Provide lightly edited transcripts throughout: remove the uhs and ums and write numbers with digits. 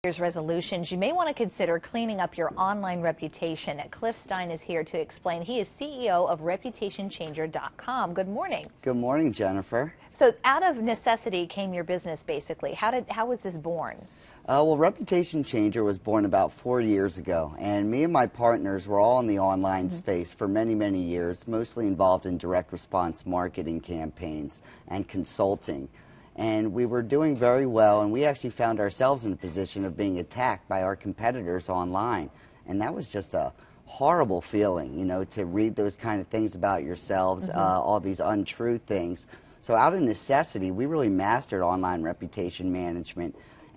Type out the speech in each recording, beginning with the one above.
Year's resolutions, you may want to consider cleaning up your online reputation. Cliff Stein is here to explain. He is CEO of ReputationChanger.com. Good morning. Good morning, Jennifer. So out of necessity came your business, basically. How was this born? Well, Reputation Changer was born about 4 years ago, and me and my partners were all in the online space for many, many years, mostly involved in direct response marketing campaigns and consulting. And we were doing very well, and we actually found ourselves in a position of being attacked by our competitors online. And that was just a horrible feeling, you know, to read those kind of things about yourselves, all these untrue things. So out of necessity, we really mastered online reputation management.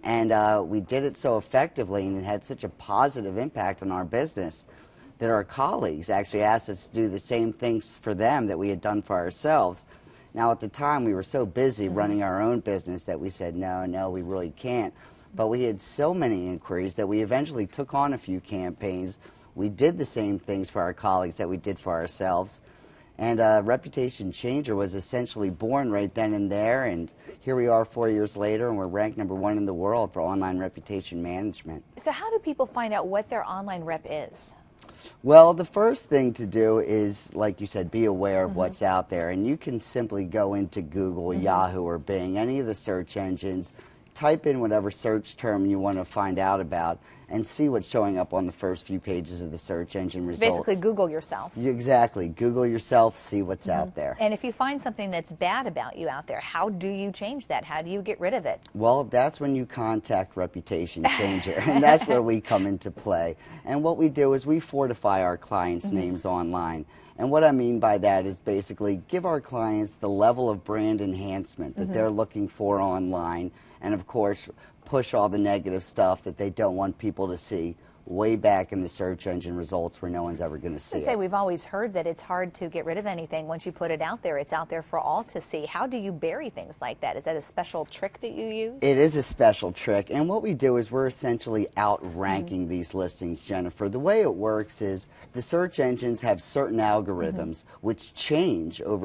And we did it so effectively, and it had such a positive impact on our business that our colleagues actually asked us to do the same things for them that we had done for ourselves. Now, at the time, we were so busy running our own business that we said, no, we really can't. But we had so many inquiries that we eventually took on a few campaigns. We did the same things for our colleagues that we did for ourselves. And Reputation Changer was essentially born right then and there, and here we are 4 years later, and we're ranked #1 in the world for online reputation management. So how do people find out what their online rep is? Well, the first thing to do is, like you said, be aware of what's out there, and you can simply go into Google, Yahoo, or Bing, any of the search engines, type in whatever search term you want to find out about, and see what's showing up on the first few pages of the search engine results. Basically, Google yourself. Exactly. Google yourself, see what's out there. And if you find something that's bad about you out there, how do you change that? How do you get rid of it? Well, that's when you contact Reputation Changer, and that's where we come into play. And what we do is we fortify our clients' names online. And what I mean by that is basically give our clients the level of brand enhancement that they're looking for online, and of course push all the negative stuff that they don't want people to see way back in the search engine results where no one's ever going to see it. We've always heard that it's hard to get rid of anything. Once you put it out there, it's out there for all to see. How do you bury things like that? Is that a special trick that you use? It is a special trick, and what we do is we're essentially outranking these listings, Jennifer. The way it works is the search engines have certain algorithms which change over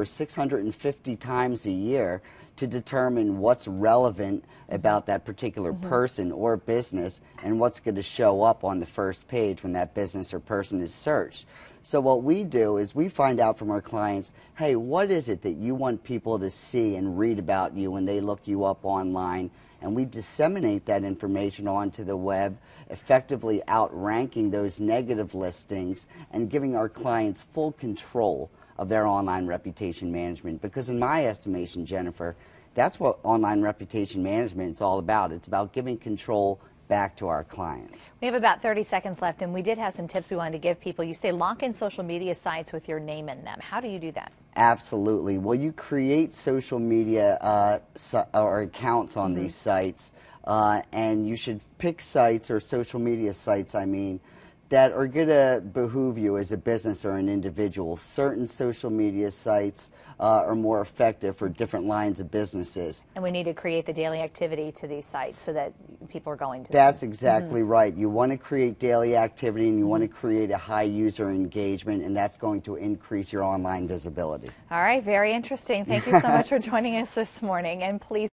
650 times a year to determine what's relevant about that particular person or business and what's going to show up on the first page when that business or person is searched. So what we do is we find out from our clients, hey, what is it that you want people to see and read about you when they look you up online? And we disseminate that information onto the web, effectively outranking those negative listings and giving our clients full control of their online reputation management. Because in my estimation, Jennifer, that's what online reputation management is all about. It's about giving control back to our clients. We have about 30 seconds left, and we did have some tips we wanted to give people. You say lock in social media sites with your name in them. How do you do that? Absolutely. Well, you create social media or accounts on these sites, and you should pick sites or social media sites, that are going to behoove you as a business or an individual. Certain social media sites are more effective for different lines of businesses. And we need to create the daily activity to these sites so that people are going to That's exactly right. You want to create daily activity, and you want to create a high user engagement, and that's going to increase your online visibility. All right, very interesting. Thank you so much for joining us this morning, and please